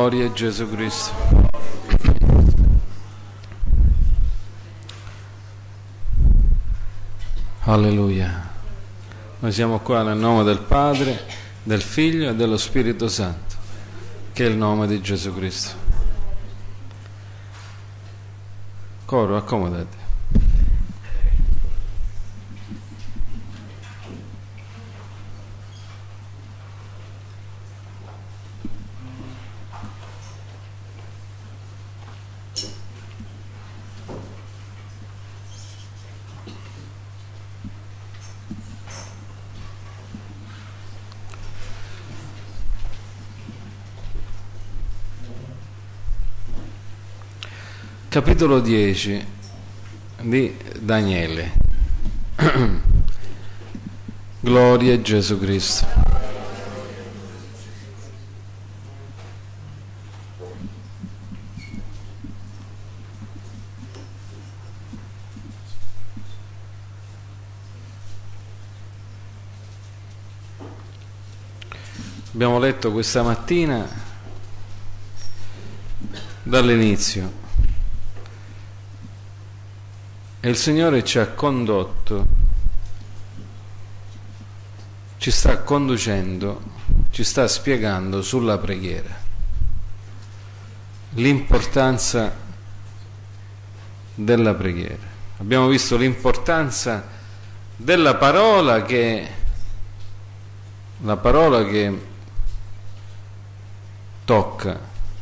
Gloria a Gesù Cristo. Alleluia. Noi siamo qua nel nome del Padre, del Figlio e dello Spirito Santo, che è il nome di Gesù Cristo. Coro, accomodati. Capitolo 10 di Daniele. Gloria a Gesù Cristo. Abbiamo letto questa mattina dall'inizio. E il Signore ci ha condotto, ci sta conducendo, ci sta spiegando sulla preghiera, l'importanza della preghiera. Abbiamo visto l'importanza della parola che tocca,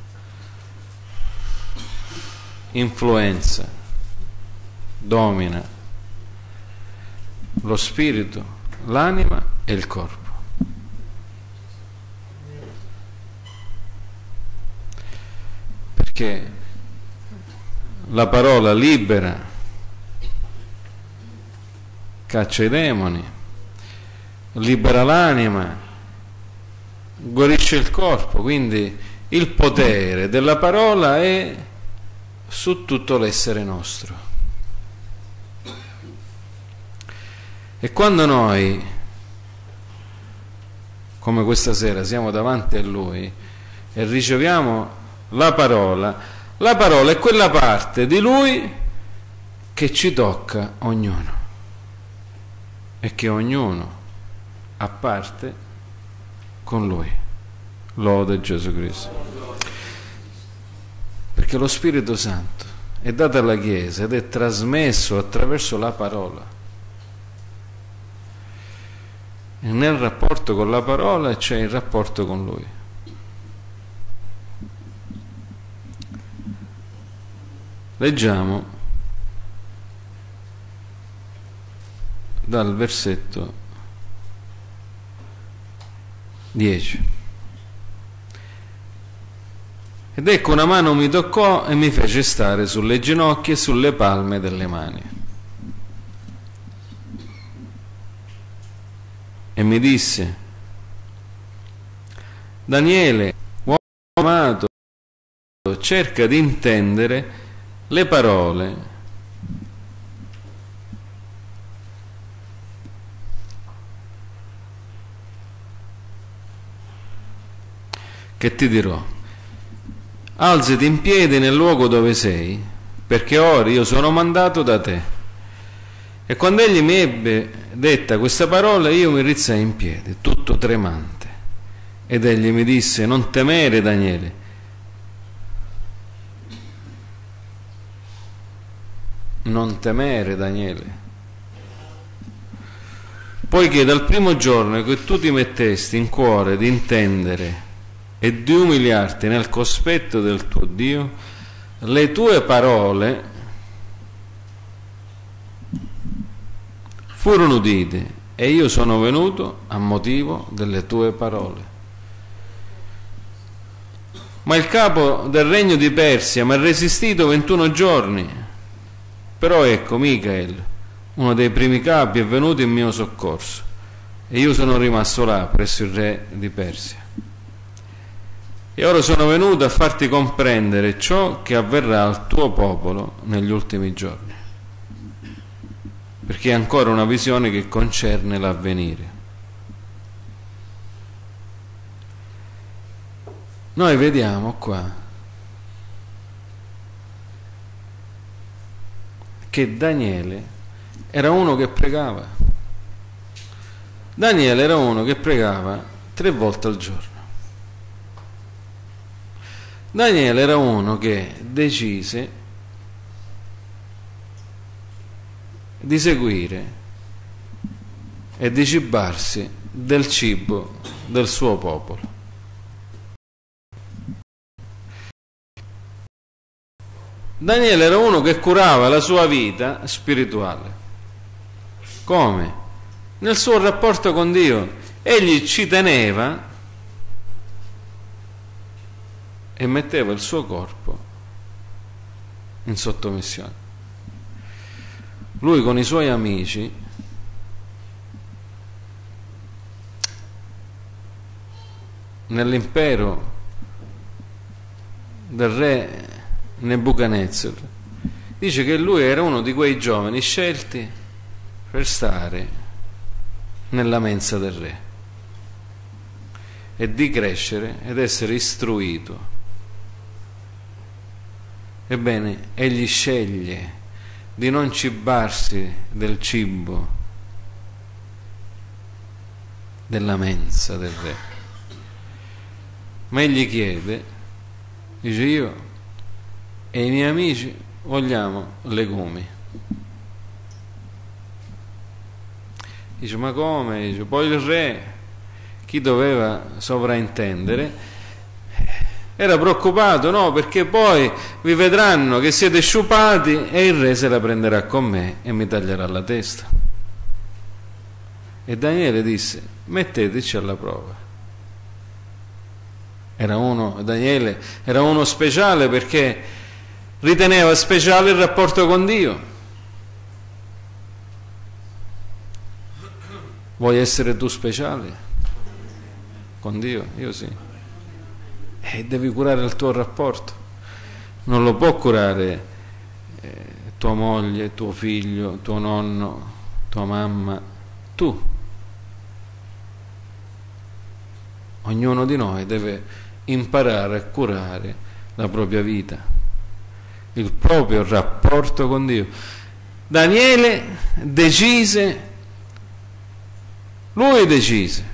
influenza, domina lo spirito, l'anima e il corpo. Perché la parola libera, caccia i demoni, libera l'anima, guarisce il corpo, quindi il potere della parola è su tutto l'essere nostro. E quando noi, come questa sera, siamo davanti a Lui e riceviamo la parola è quella parte di Lui che ci tocca ognuno e che ognuno ha parte con Lui. Lode Gesù Cristo. Perché lo Spirito Santo è dato alla Chiesa ed è trasmesso attraverso la parola. E nel rapporto con la parola c'è il rapporto con Lui. Leggiamo dal versetto 10. Ed ecco, una mano mi toccò e mi fece stare sulle ginocchia e sulle palme delle mani. E mi disse: Daniele, uomo amato, cerca di intendere le parole che ti dirò. Alzati in piedi nel luogo dove sei, perché ora io sono mandato da te. E quando egli mi ebbe detta questa parola, io mi rizzai in piedi, tutto tremante. Ed egli mi disse: non temere, Daniele. Non temere, Daniele. Poiché dal primo giorno che tu ti mettesti in cuore di intendere e di umiliarti nel cospetto del tuo Dio, le tue parole furono udite e io sono venuto a motivo delle tue parole. Ma il capo del regno di Persia mi ha resistito 21 giorni. Però ecco, Micael, uno dei primi capi, è venuto in mio soccorso e io sono rimasto là presso il re di Persia. E ora sono venuto a farti comprendere ciò che avverrà al tuo popolo negli ultimi giorni, perché è ancora una visione che concerne l'avvenire. noi vediamo qua che Daniele era uno che pregava. Daniele era uno che pregava 3 volte al giorno. Daniele era uno che decise di seguire e di cibarsi del cibo del suo popolo. Daniele era uno che curava la sua vita spirituale. Come? Nel suo rapporto con Dio. Egli ci teneva e metteva il suo corpo in sottomissione. Lui con i suoi amici nell'impero del re Nebuchadnezzar dice che lui era uno di quei giovani scelti per stare nella mensa del re e di crescere ed essere istruito. Ebbene, egli sceglie di non cibarsi del cibo della mensa del re, ma egli chiede, dice: io e i miei amici vogliamo legumi. Dice: ma come? Dice: poi il re, chi doveva sovraintendere, era preoccupato, no, perché poi vi vedranno che siete sciupati e il re se la prenderà con me e mi taglierà la testa. E Daniele disse: metteteci alla prova. Daniele era uno speciale perché riteneva speciale il rapporto con Dio. Vuoi essere tu speciale con Dio? Io sì. E devi curare il tuo rapporto. Non lo può curare tua moglie, tuo figlio, tuo nonno, tua mamma, tu. Ognuno di noi deve imparare a curare la propria vita, il proprio rapporto con Dio. Daniele decise, lui decise.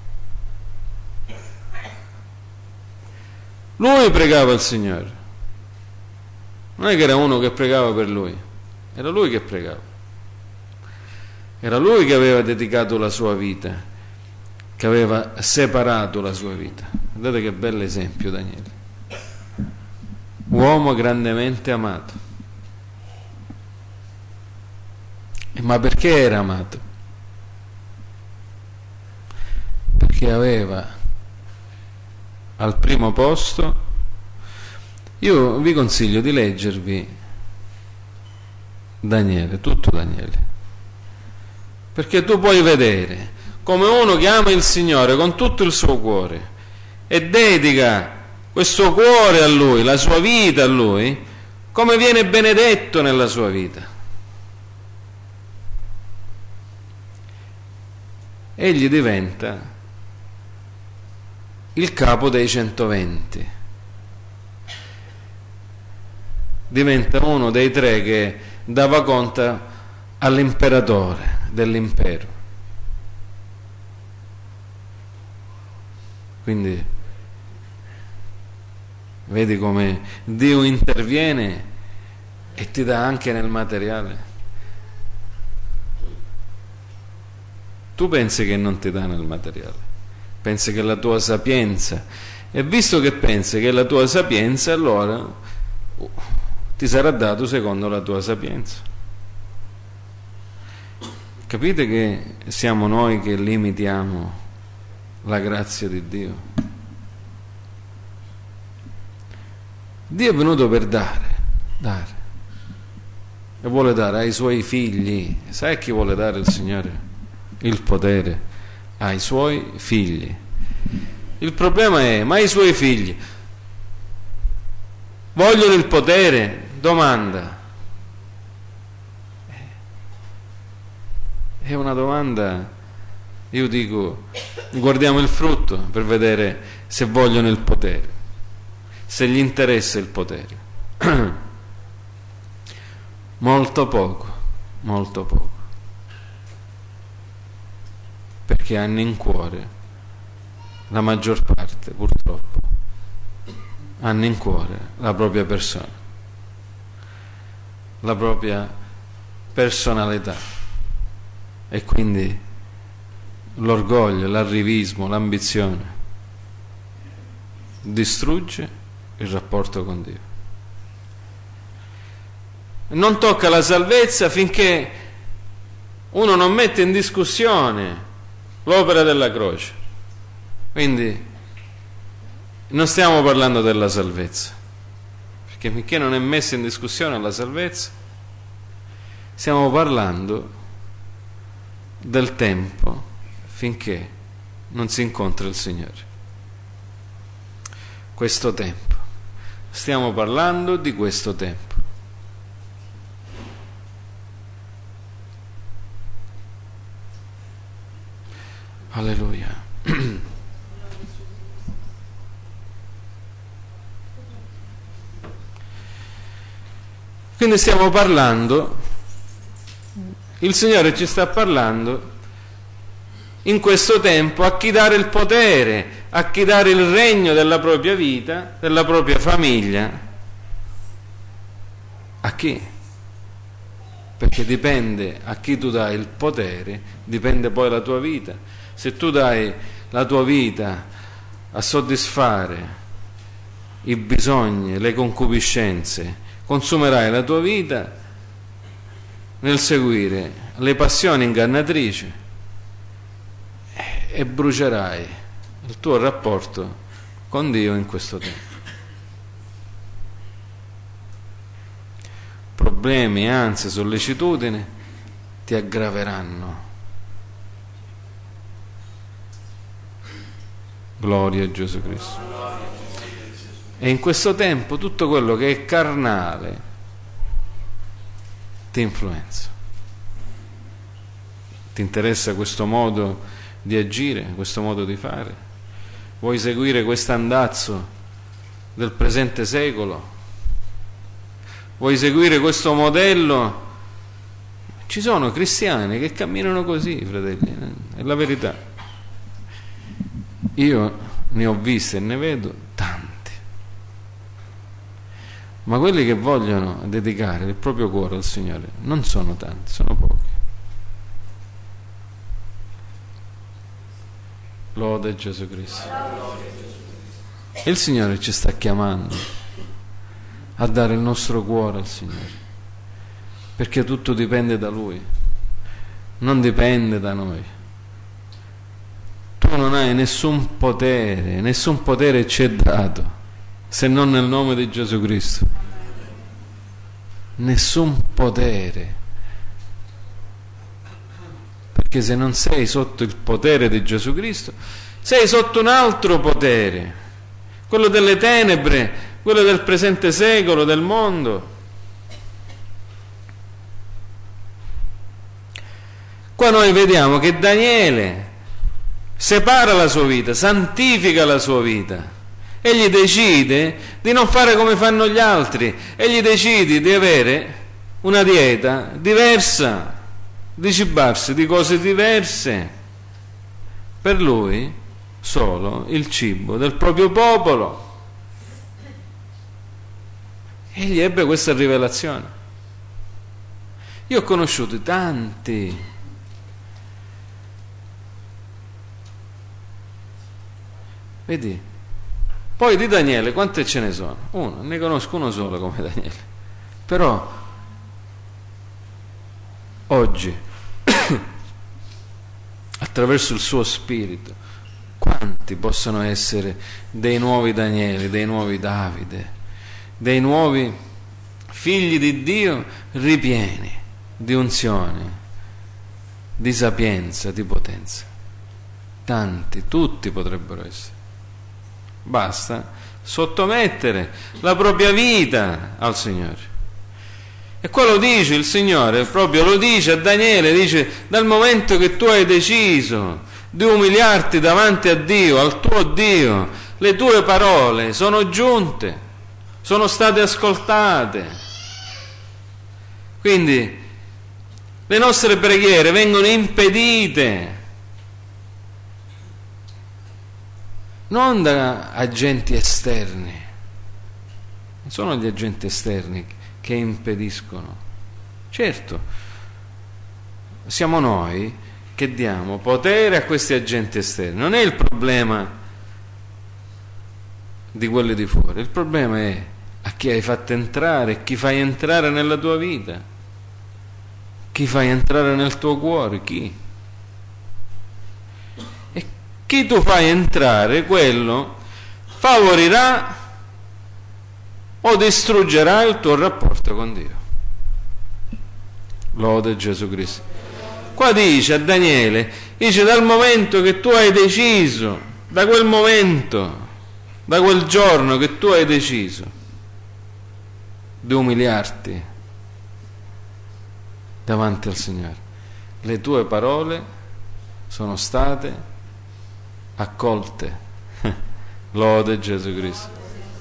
Lui pregava il Signore. Non è che era uno che pregava per lui, era lui che pregava. Era lui che aveva dedicato la sua vita, che aveva separato la sua vita. Guardate che bell'esempio Daniele. Uomo grandemente amato. Ma perché era amato? Perché aveva al primo posto, io vi consiglio di leggervi Daniele, tutto Daniele, perché tu puoi vedere come uno che ama il Signore con tutto il suo cuore e dedica questo cuore a Lui, la sua vita a Lui, come viene benedetto nella sua vita. Egli diventa il capo dei 120, diventa uno dei 3 che dava conto all'imperatore dell'impero. Quindi vedi come Dio interviene e ti dà anche nel materiale. Tu pensi che non ti dà nel materiale, pensi che la tua sapienza, e visto che pensi che la tua sapienza, allora ti sarà dato secondo la tua sapienza. Capite che siamo noi che limitiamo la grazia di Dio? Dio è venuto per dare, e vuole dare ai suoi figli. Sai a chi vuole dare il Signore? Il potere ai suoi figli. Il problema è: ma i suoi figli vogliono il potere? Domanda. È una domanda. Io dico, guardiamo il frutto per vedere se vogliono il potere. se gli interessa il potere? Molto poco, molto poco, perché hanno in cuore, la maggior parte purtroppo, hanno in cuore la propria persona, la propria personalità, e quindi l'orgoglio, l'arrivismo, l'ambizione distrugge il rapporto con Dio. Non tocca la salvezza finché uno non mette in discussione l'opera della croce. Quindi non stiamo parlando della salvezza, perché finché non è messa in discussione la salvezza, stiamo parlando del tempo finché non si incontra il Signore. Questo tempo, stiamo parlando di questo tempo. Alleluia. Quindi stiamo parlando, il Signore ci sta parlando in questo tempo a chi dare il potere, a chi dare il regno della propria vita, della propria famiglia. A chi? Perché dipende a chi tu dai il potere, dipende poi la tua vita. Se tu dai la tua vita a soddisfare i bisogni, le concupiscenze, consumerai la tua vita nel seguire le passioni ingannatrici e brucerai il tuo rapporto con Dio in questo tempo. Problemi, ansie, sollecitudini ti aggraveranno. Gloria a Gesù Cristo. E in questo tempo tutto quello che è carnale ti influenza. Ti interessa questo modo di agire, questo modo di fare? Vuoi seguire questo andazzo del presente secolo? Vuoi seguire questo modello? Ci sono cristiani che camminano così, fratelli, è la verità. Io ne ho viste e ne vedo tanti, ma quelli che vogliono dedicare il proprio cuore al Signore non sono tanti, sono pochi. Lode Gesù Cristo. E il Signore ci sta chiamando a dare il nostro cuore al Signore, perché tutto dipende da Lui, non dipende da noi. Tu non hai nessun potere ci è dato se non nel nome di Gesù Cristo. Nessun potere, perché se non sei sotto il potere di Gesù Cristo sei sotto un altro potere, quello delle tenebre, quello del presente secolo, del mondo. Qua noi vediamo che Daniele separa la sua vita, santifica la sua vita, egli decide di non fare come fanno gli altri, egli decide di avere una dieta diversa, di cibarsi di cose diverse. Per lui solo il cibo del proprio popolo. Egli ebbe questa rivelazione. Io ho conosciuto tanti vedi, poi di Daniele quante ce ne sono? Uno, ne conosco uno solo come Daniele, però oggi attraverso il suo spirito quanti possono essere dei nuovi Daniele, dei nuovi Davide, dei nuovi figli di Dio ripieni di unzione, di sapienza, di potenza. Tanti, tutti potrebbero essere. Basta sottomettere la propria vita al Signore. E qua lo dice il Signore, proprio lo dice a Daniele, dice: dal momento che tu hai deciso di umiliarti davanti a Dio, al tuo Dio, le tue parole sono giunte, sono state ascoltate. Quindi le nostre preghiere vengono impedite non da agenti esterni, non sono gli agenti esterni che impediscono. Certo, siamo noi che diamo potere a questi agenti esterni. Non è il problema di quelli di fuori, il problema è a chi hai fatto entrare, chi fai entrare nella tua vita, chi fai entrare nel tuo cuore, chi? E chi tu fai entrare, quello favorirà o distruggerà il tuo rapporto con Dio. Lode Gesù Cristo. Qua dice a Daniele, dice dal momento che tu hai deciso, da quel momento, da quel giorno che tu hai deciso di umiliarti davanti al Signore, le tue parole sono state accolte. Lode Gesù Cristo.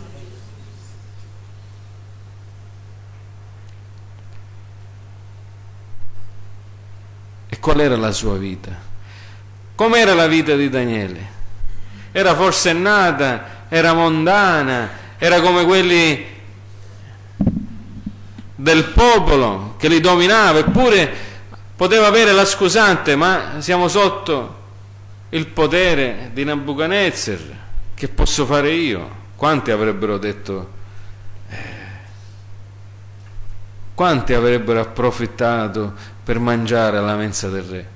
E qual era la sua vita? Com'era la vita di Daniele? Era forsennata? Era mondana? Era come quelli del popolo che li dominava? Eppure poteva avere la scusante, ma siamo sotto il potere di Nabucodonosor, che posso fare io? Quanti avrebbero detto, quanti avrebbero approfittato per mangiare alla mensa del re?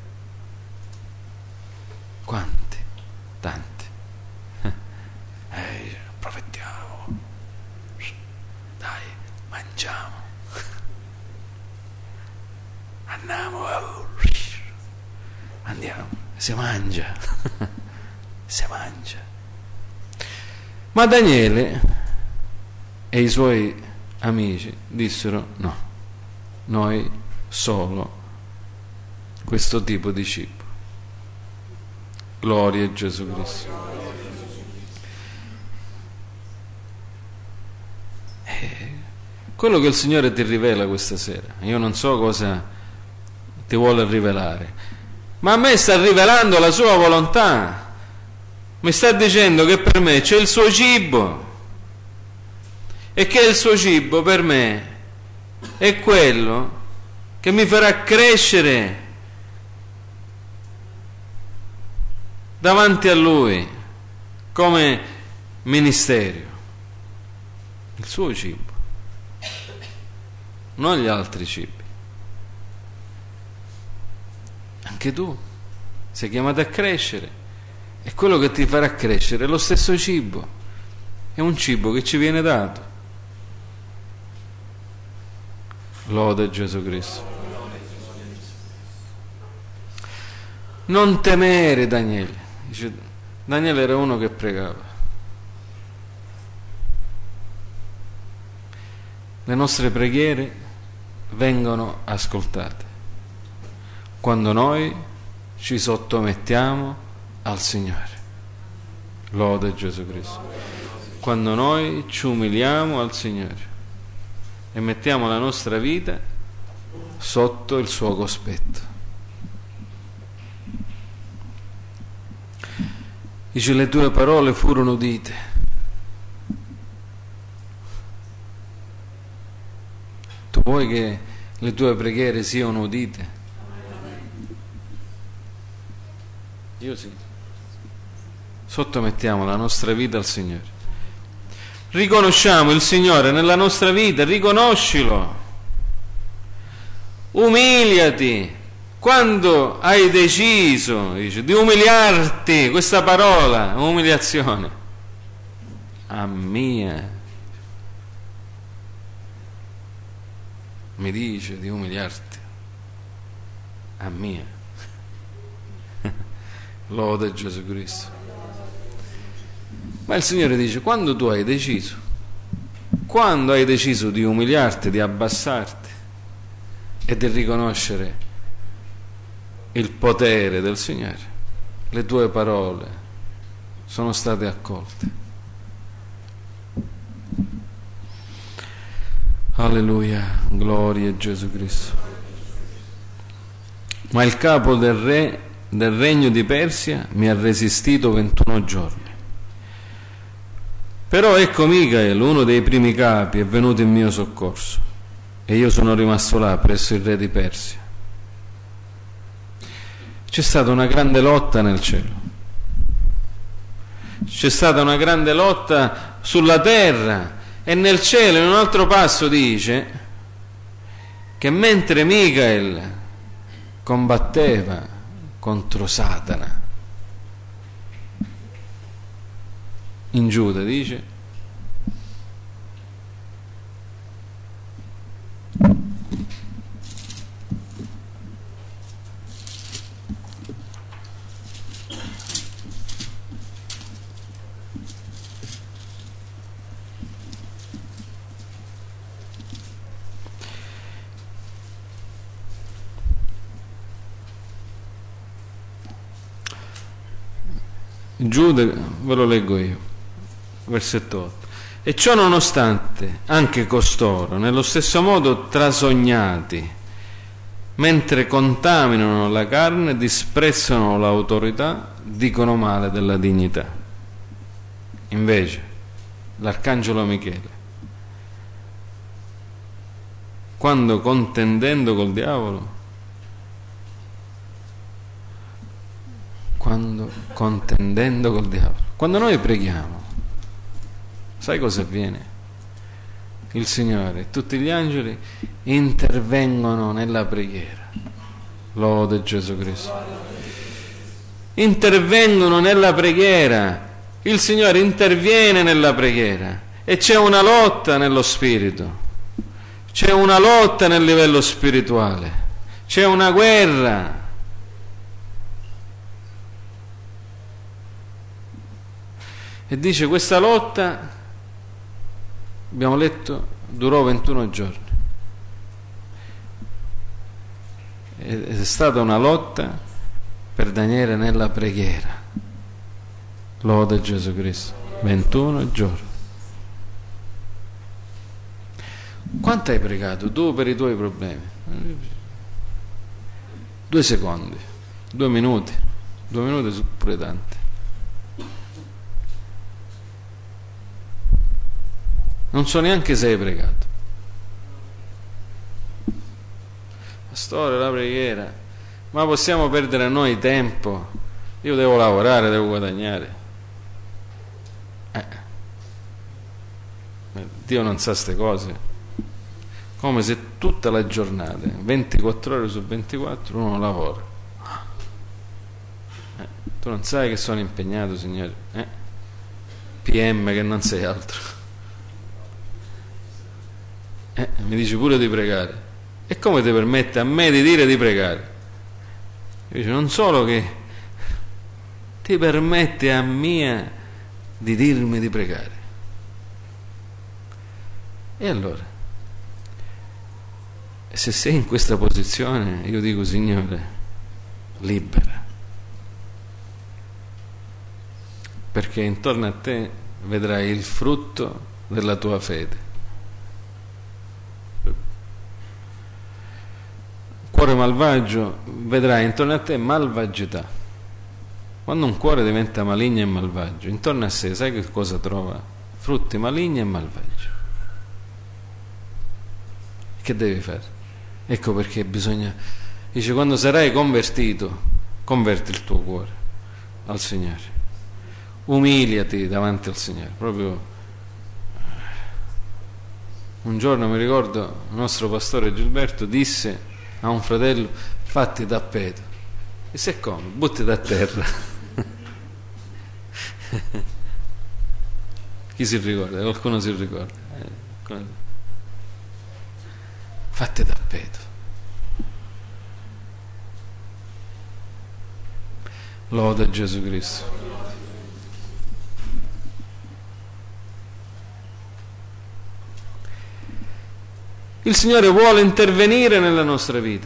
Quanti? Tanti. Approfittiamo, dai, mangiamo, andiamo, si mangia. Si mangia. Ma Daniele e i suoi amici dissero no, noi solo questo tipo di cibo. Gloria a Gesù Cristo. Quello che il Signore ti rivela questa sera, io non so cosa ti vuole rivelare, ma a me sta rivelando la sua volontà. Mi sta dicendo che per me c'è il suo cibo e che il suo cibo per me è quello che mi farà crescere davanti a Lui come ministero. Il suo cibo, non gli altri cibi. Anche tu sei chiamato a crescere. E quello che ti farà crescere è lo stesso cibo, è un cibo che ci viene dato. Lode Gesù Cristo. Non temere Daniele. Dice, Daniele era uno che pregava. Le nostre preghiere vengono ascoltate quando noi ci sottomettiamo al Signore. Lode Gesù Cristo. Quando noi ci umiliamo al Signore e mettiamo la nostra vita sotto il suo cospetto. Dice, le tue parole furono udite. Tu vuoi che le tue preghiere siano udite? Io sì. Sottomettiamo la nostra vita al Signore. Riconosciamo il Signore nella nostra vita, riconoscilo. Umiliati. Quando hai deciso, dice, di umiliarti, questa parola, umiliazione, a mia, mi dice di umiliarti, a mia. Lode Gesù Cristo. Ma il Signore dice, quando tu hai deciso, quando hai deciso di umiliarti, di abbassarti e di riconoscere il potere del Signore, le tue parole sono state accolte. Alleluia, gloria a Gesù Cristo. Ma il capo del re del regno di Persia mi ha resistito 21 giorni. Però ecco Micael, uno dei primi capi, è venuto in mio soccorso e io sono rimasto là presso il re di Persia. C'è stata una grande lotta nel cielo, c'è stata una grande lotta sulla terra, e nel cielo in un altro passo dice che mentre Micael combatteva contro Satana in Giuda, dice Giuda, ve lo leggo io, versetto 8. E ciò nonostante, anche costoro, nello stesso modo trasognati, mentre contaminano la carne, disprezzano l'autorità, dicono male della dignità. Invece, l'arcangelo Michele, quando contendendo col diavolo, quando noi preghiamo, sai cosa avviene? Il Signore e tutti gli angeli intervengono nella preghiera. Lode Gesù Cristo. Intervengono nella preghiera. Il Signore interviene nella preghiera e c'è una lotta nello spirito, c'è una lotta nel livello spirituale, c'è una guerra. E dice questa lotta, abbiamo letto, durò 21 giorni. Ed è stata una lotta per Daniele nella preghiera. Lode Gesù Cristo. 21 giorni. Quanto hai pregato tu per i tuoi problemi? 2 secondi, 2 minuti. 2 minuti sono pure tanti. Non so neanche se hai pregato. Pastore, la preghiera. Ma possiamo perdere noi tempo? Io devo lavorare, devo guadagnare. Dio non sa ste cose. Come se tutta la giornata, 24 ore su 24, uno lavora. Tu non sai che sono impegnato, Signore. PM che non sei altro. Mi dici pure di pregare. E come ti permette a me di dire di pregare? Io dico, non solo che ti permette a mia di dirmi di pregare. E allora, se sei in questa posizione, io dico, Signore, libera, perché intorno a te vedrai il frutto della tua fede. Cuore malvagio, vedrai intorno a te malvagità. Quando un cuore diventa maligno e malvagio, intorno a sé sai che cosa trova? Frutti maligni e malvagi. Che devi fare? Ecco perché bisogna, dice, quando sarai convertito, converti il tuo cuore al Signore, umiliati davanti al Signore. Proprio un giorno mi ricordo il nostro pastore Gilberto disse a un fratello, fatti tappeto. E se come? Buttati a terra. Chi si ricorda? Qualcuno si ricorda? Fatti tappeto. Lode Gesù Cristo. Il Signore vuole intervenire nella nostra vita.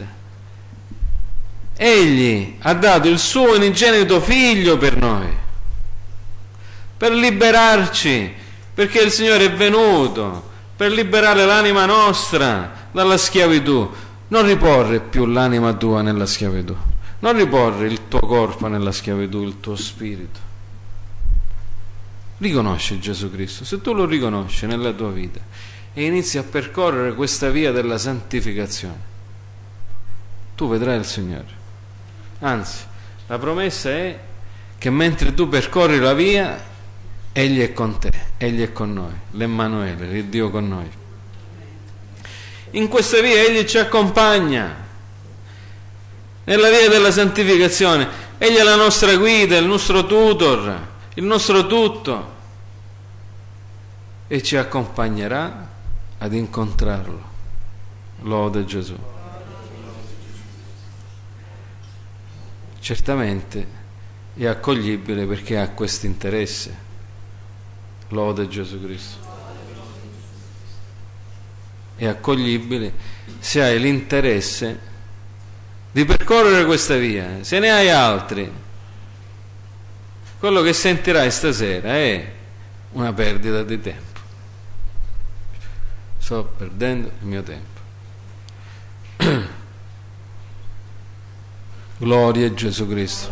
Egli ha dato il suo unigenito figlio per noi, per liberarci, perché il Signore è venuto per liberare l'anima nostra dalla schiavitù. Non riporre più l'anima tua nella schiavitù, non riporre il tuo corpo nella schiavitù, il tuo spirito. Riconosci Gesù Cristo. Se tu lo riconosci nella tua vita e inizi a percorrere questa via della santificazione, tu vedrai il Signore. Anzi, la promessa è che mentre tu percorri la via, Egli è con te, Egli è con noi, l'Emmanuele, il Dio con noi. In questa via Egli ci accompagna, nella via della santificazione. Egli è la nostra guida, il nostro tutor, il nostro tutto, e ci accompagnerà ad incontrarlo. Lode Gesù. Certamente è accoglibile perché ha questo interesse. Lode Gesù Cristo. È accoglibile se hai l'interesse di percorrere questa via. Se ne hai altri, quello che sentirai stasera è una perdita di tempo. Sto perdendo il mio tempo. Gloria a Gesù Cristo.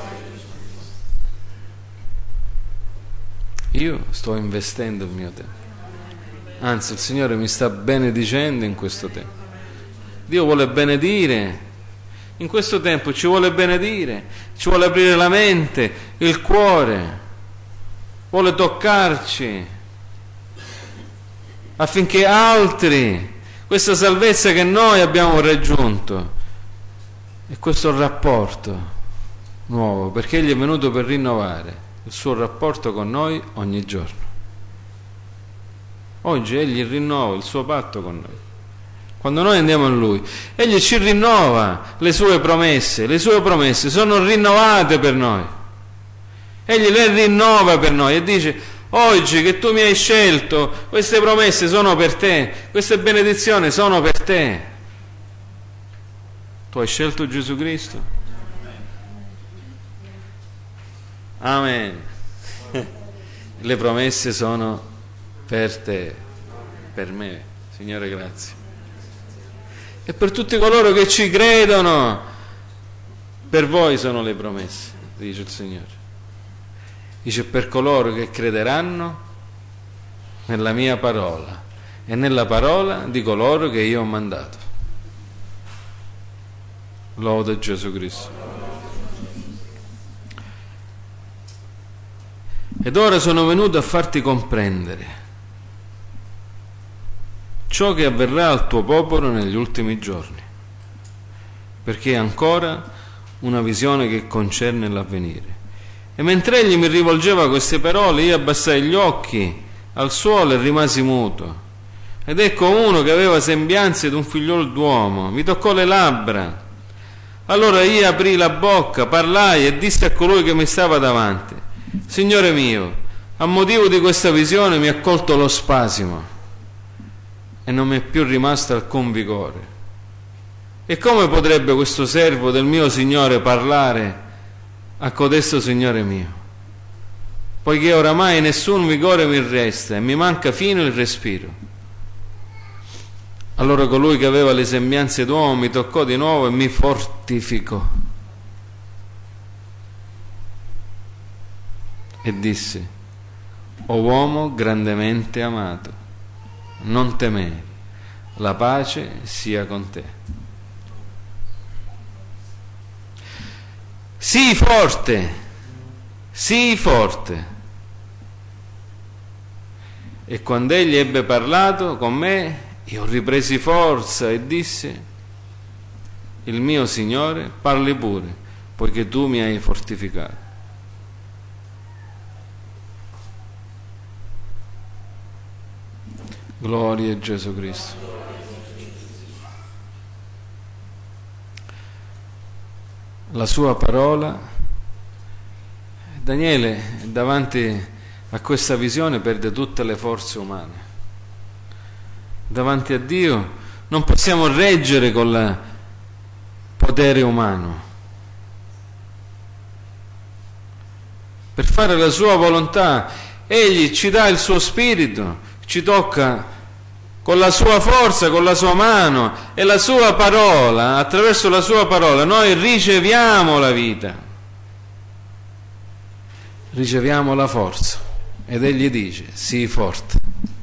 Io sto investendo il mio tempo. Anzi, il Signore mi sta benedicendo in questo tempo. Dio vuole benedire in questo tempo, ci vuole benedire, ci vuole aprire la mente, il cuore, vuole toccarci affinché altri questa salvezza che noi abbiamo raggiunto e questo rapporto nuovo, perché Egli è venuto per rinnovare il suo rapporto con noi ogni giorno. Oggi Egli rinnova il suo patto con noi. Quando noi andiamo a Lui, Egli ci rinnova le sue promesse sono rinnovate per noi. Egli le rinnova per noi e dice: oggi che tu mi hai scelto, queste promesse sono per te, queste benedizioni sono per te. Tu hai scelto Gesù Cristo? Amen. Le promesse sono per te, per me, Signore, grazie. E per tutti coloro che ci credono, per voi sono le promesse, dice il Signore. Dice: per coloro che crederanno nella mia parola e nella parola di coloro che io ho mandato. Lode Gesù Cristo. Ed ora sono venuto a farti comprendere ciò che avverrà al tuo popolo negli ultimi giorni, perché è ancora una visione che concerne l'avvenire. E mentre egli mi rivolgeva queste parole, io abbassai gli occhi al suolo e rimasi muto. Ed ecco uno che aveva sembianze di un figliolo d'uomo mi toccò le labbra. Allora io aprii la bocca, parlai e dissi a colui che mi stava davanti: Signore mio, a motivo di questa visione mi ha colto lo spasimo e non mi è più rimasto alcun vigore. E come potrebbe questo servo del mio Signore parlare a codesto Signore mio, poiché oramai nessun vigore mi resta e mi manca fino il respiro? Allora colui che aveva le sembianze d'uomo mi toccò di nuovo e mi fortificò e disse: o uomo grandemente amato, non temere, la pace sia con te. Sii forte, sii forte. E quando egli ebbe parlato con me, io ripresi forza e dissi: il mio Signore parli pure, poiché tu mi hai fortificato. Gloria a Gesù Cristo. La sua parola. Daniele davanti a questa visione perde tutte le forze umane. Davanti a Dio non possiamo reggere con il potere umano. Per fare la sua volontà Egli ci dà il suo spirito, ci tocca con la sua forza, con la sua mano e la sua parola. Attraverso la sua parola noi riceviamo la vita, riceviamo la forza. Ed egli dice: sii forte,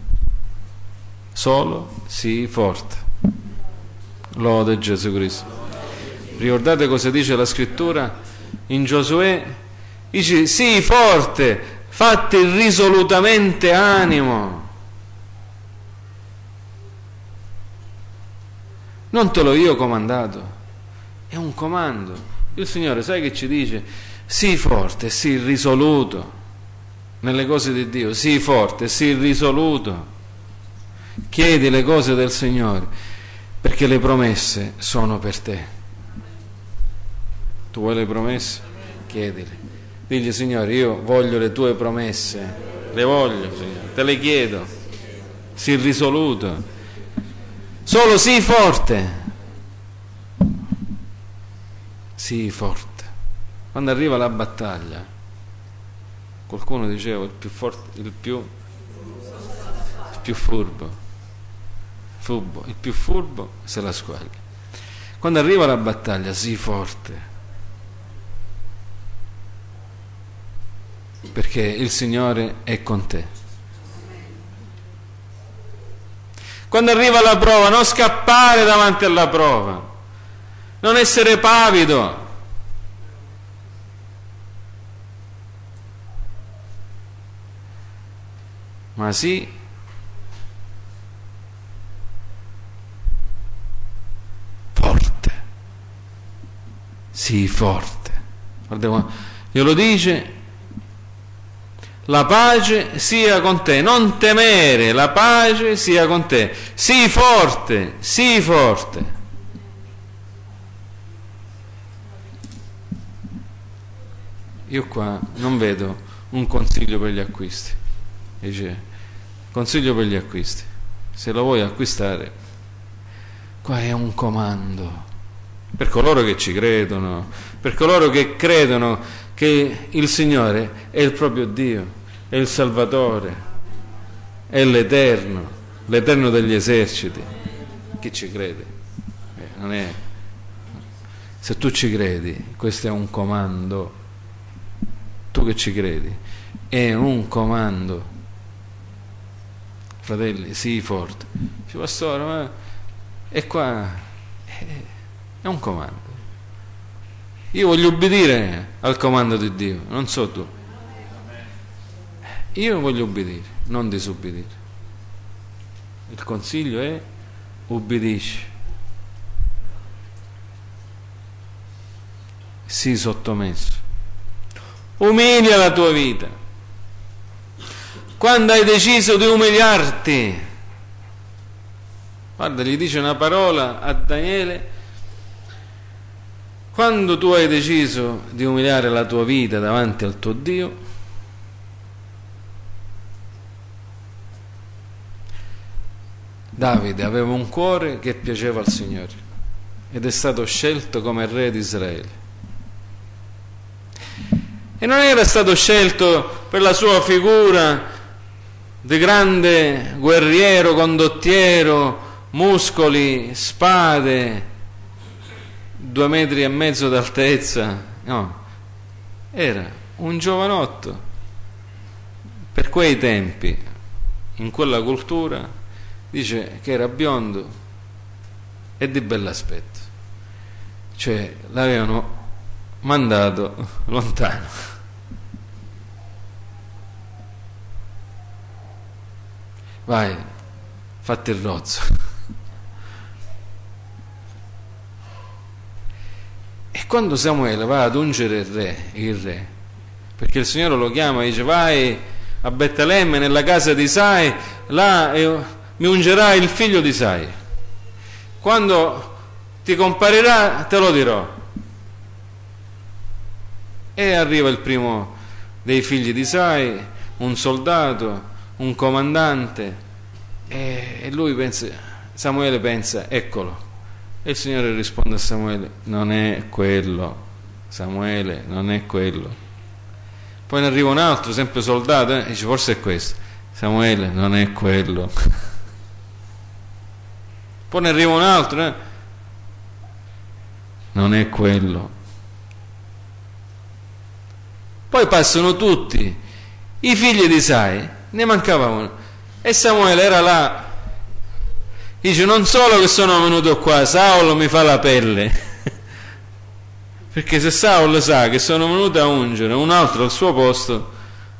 solo sii forte. Lode Gesù Cristo. Ricordate cosa dice la scrittura in Giosuè? Dice: sii forte, fatti risolutamente animo. Non te l'ho io comandato, è un comando. Il Signore, sai che ci dice? Sii forte, sii risoluto nelle cose di Dio, sii forte, sii risoluto. Chiedi le cose del Signore, perché le promesse sono per te. Tu vuoi le promesse? Chiedile. Digli: Signore, io voglio le tue promesse, le voglio, Signore, te le chiedo. Sii risoluto. Solo sii forte, sii forte. Quando arriva la battaglia, qualcuno diceva il più forte, il più furbo, il più furbo se la squaglia. Quando arriva la battaglia, sii forte, perché il Signore è con te. Quando arriva la prova, non scappare davanti alla prova, non essere pavido, ma sì forte, sii forte. Guarda, glielo dice: la pace sia con te, non temere, la pace sia con te, sii forte, sii forte. Io qua non vedo un consiglio per gli acquisti. Dice: consiglio per gli acquisti, se lo vuoi acquistare, qua è un comando per coloro che ci credono, per coloro che credono che il Signore è il proprio Dio, è il Salvatore, è l'Eterno degli eserciti. Chi ci crede? Non è. Se tu ci credi, questo è un comando. Tu che ci credi, è un comando. Fratelli, sii forte. Dice: pastore, ma è qua, è un comando. Io voglio obbedire al comando di Dio, non so tu. Io voglio obbedire, non disobbedire. Il consiglio è: obbedisci, sii sottomesso, umilia la tua vita. Quando hai deciso di umiliarti, guarda, gli dice una parola a Daniele: quando tu hai deciso di umiliare la tua vita davanti al tuo Dio, Davide aveva un cuore che piaceva al Signore ed è stato scelto come re di Israele. E non era stato scelto per la sua figura di grande guerriero, condottiero, muscoli, spade, 2,5 metri d'altezza. No, era un giovanotto. Per quei tempi, in quella cultura, dice che era biondo e di bell'aspetto, cioè l'avevano mandato lontano. Vai, fatti il rozzo. E quando Samuele va ad ungere il re, perché il Signore lo chiama e dice: vai a Betlemme nella casa di Isai, là mi ungerà il figlio di Isai, quando ti comparirà te lo dirò. E arriva il primo dei figli di Isai, un soldato, un comandante, e lui pensa, Samuele pensa: eccolo. E il Signore risponde a Samuele: non è quello, Samuele, non è quello. Poi ne arriva un altro, sempre soldato, e dice: forse è questo. Samuele, non è quello. poi ne arriva un altro, non è quello. Poi passano tutti, i figli di Isai, ne mancava uno, e Samuele era là, dice: non solo che sono venuto qua, Saulo mi fa la pelle, perché se Saulo sa che sono venuto a ungere un altro al suo posto,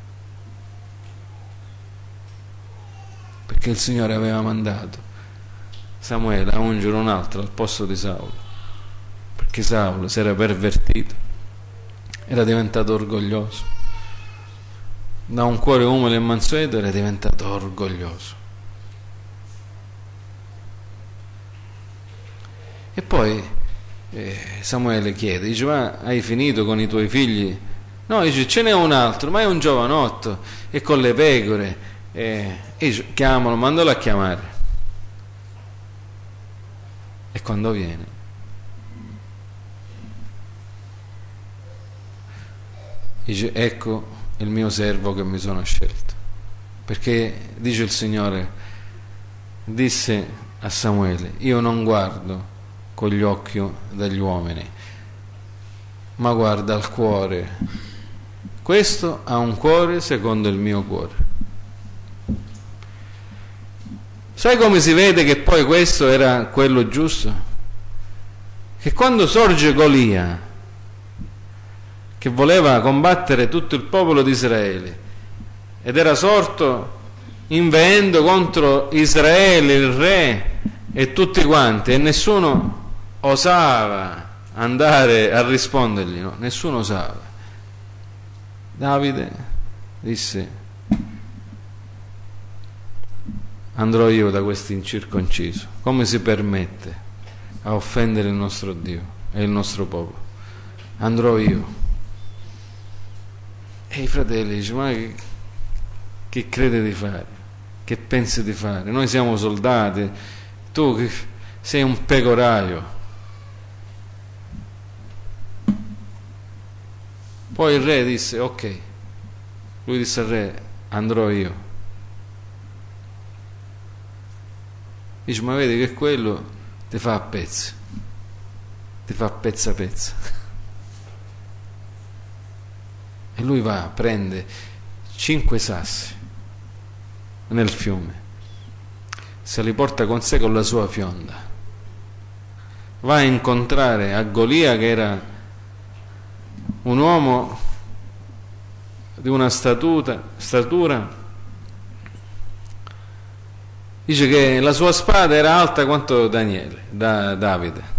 perché il Signore aveva mandato Samuele a ungere un altro al posto di Saulo, perché Saulo si era pervertito, era diventato orgoglioso, da un cuore umile e mansueto era diventato orgoglioso. E poi Samuele chiede, dice: ma hai finito con i tuoi figli? No, dice: ce n'è un altro, ma è un giovanotto, e con le pecore. E dice: chiamalo, mandalo a chiamare. E quando viene, dice: ecco il mio servo che mi sono scelto, perché dice il Signore, disse a Samuele: io non guardo con gli occhi degli uomini, ma guarda al cuore. Questo ha un cuore secondo il mio cuore. Sai come si vede che poi questo era quello giusto? Che quando sorge Golia, che voleva combattere tutto il popolo di Israele, ed era sorto inveendo contro Israele, il re e tutti quanti, e nessuno osava andare a rispondergli, no? Nessuno osava. Davide disse: andrò io da questo incirconciso, come si permette a offendere il nostro Dio e il nostro popolo? Andrò io. E i fratelli dicono: ma che crede di fare? Che pensi di fare? Noi siamo soldati, tu sei un pecoraio. Poi il re disse: ok. Lui disse al re: andrò io. Dice: ma vedi che quello ti fa a pezzi, ti fa pezza a pezza. E lui va, prende 5 sassi nel fiume, se li porta con sé con la sua fionda, va a incontrare a Golia, che era un uomo di una statura, dice che la sua spada era alta quanto Davide.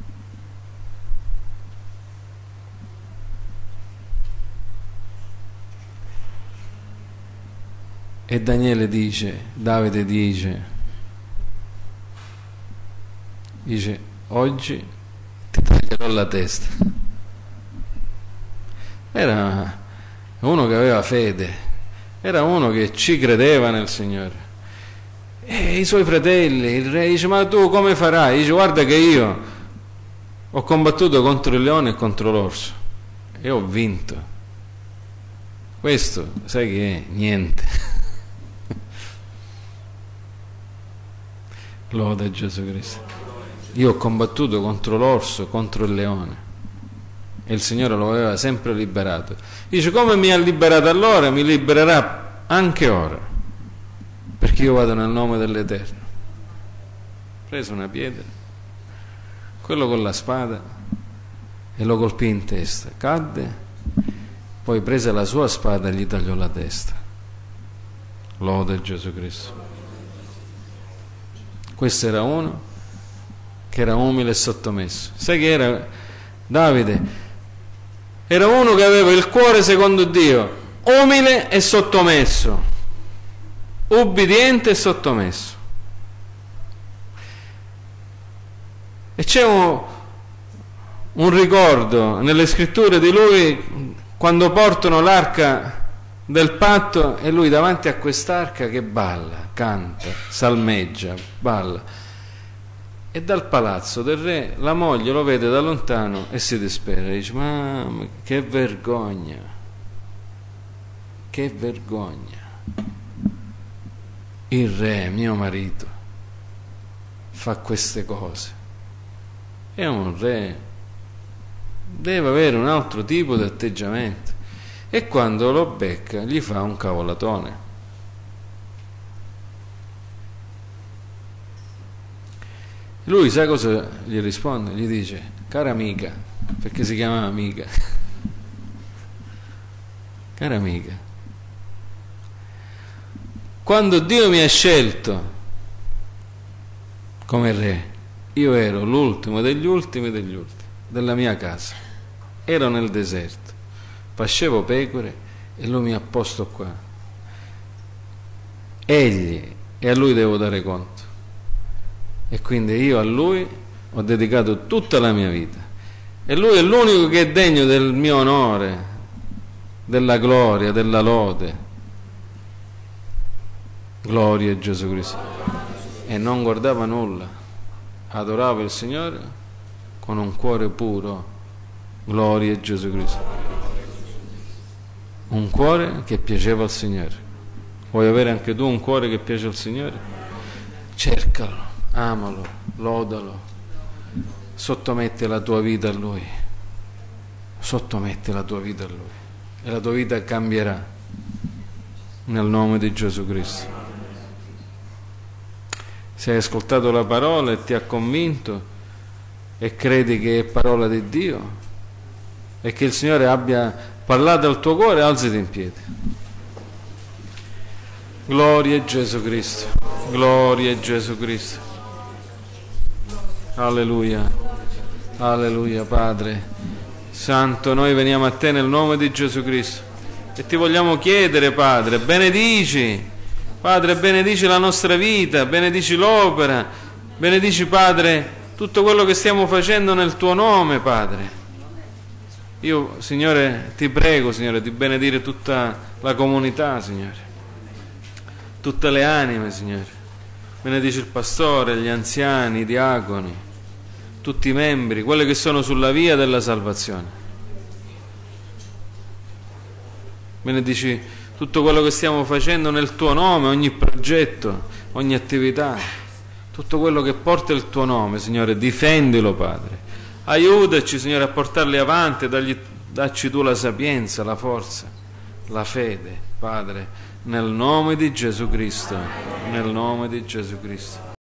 E Davide dice: oggi ti taglierò la testa. Era uno che aveva fede, era uno che ci credeva nel Signore. E i suoi fratelli, il re dice: ma tu come farai? Dice: guarda che io ho combattuto contro il leone e contro l'orso e ho vinto. Questo sai che è? Niente. Lode Gesù Cristo. Io ho combattuto contro l'orso, contro il leone, e il Signore lo aveva sempre liberato. Dice: come mi ha liberato allora, mi libererà anche ora, perché io vado nel nome dell'Eterno. Preso una pietra, quello con la spada, e lo colpì in testa, cadde, poi prese la sua spada e gli tagliò la testa. Lode Gesù Cristo. Questo era uno che era umile e sottomesso. Sai che era Davide? Era uno che aveva il cuore secondo Dio, umile e sottomesso, ubbidiente e sottomesso. E c'è un ricordo nelle scritture di lui quando portano l'arca del patto, e lui davanti a quest'arca che balla, canta, salmeggia, balla, e dal palazzo del re la moglie lo vede da lontano e si dispera, dice: ma che vergogna, che vergogna, il re, mio marito, fa queste cose? È un re, deve avere un altro tipo di atteggiamento. E quando lo becca gli fa un cavolatone. Lui sa cosa gli risponde? Gli dice: cara amica, perché si chiamava amica, cara amica, quando Dio mi ha scelto come re, io ero l'ultimo degli ultimi degli ultimi della mia casa, ero nel deserto, pascevo pecore e lui mi ha posto qua. Egli, e a lui devo dare conto, e quindi io a lui ho dedicato tutta la mia vita, e lui è l'unico che è degno del mio onore, della gloria, della lode. Gloria a Gesù Cristo. E non guardava nulla, adorava il Signore con un cuore puro. Gloria a Gesù Cristo. Un cuore che piaceva al Signore. Vuoi avere anche tu un cuore che piace al Signore? Cercalo, amalo, lodalo, sottometti la tua vita a Lui, sottometti la tua vita a Lui e la tua vita cambierà nel nome di Gesù Cristo. Se hai ascoltato la parola e ti ha convinto e credi che è parola di Dio e che il Signore abbia parlato al tuo cuore, alzati in piedi. Gloria a Gesù Cristo, gloria a Gesù Cristo. Alleluia, alleluia. Padre Santo, noi veniamo a te nel nome di Gesù Cristo e ti vogliamo chiedere, Padre, benedici, Padre, benedici la nostra vita, benedici l'opera, benedici, Padre, tutto quello che stiamo facendo nel tuo nome, Padre. Io, Signore, ti prego, Signore, di benedire tutta la comunità, Signore, tutte le anime, Signore. Benedici il pastore, gli anziani, i diaconi, tutti i membri, quelli che sono sulla via della salvazione. Benedici tutto quello che stiamo facendo nel tuo nome, ogni progetto, ogni attività, tutto quello che porta il tuo nome, Signore, difendilo, Padre. Aiutaci, Signore, a portarli avanti, dacci tu la sapienza, la forza, la fede, Padre, nel nome di Gesù Cristo, nel nome di Gesù Cristo.